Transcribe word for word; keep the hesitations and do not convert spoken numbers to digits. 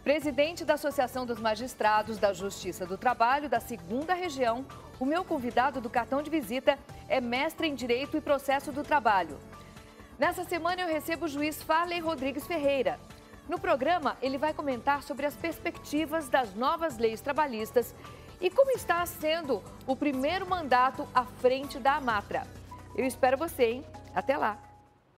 Presidente da Associação dos Magistrados da Justiça do Trabalho da segunda Região, o meu convidado do cartão de visita é mestre em Direito e Processo do Trabalho. Nessa semana eu recebo o juiz Farley Rodrigues Ferreira. No programa, ele vai comentar sobre as perspectivas das novas leis trabalhistas e como está sendo o primeiro mandato à frente da Amatra. Eu espero você, hein? Até lá!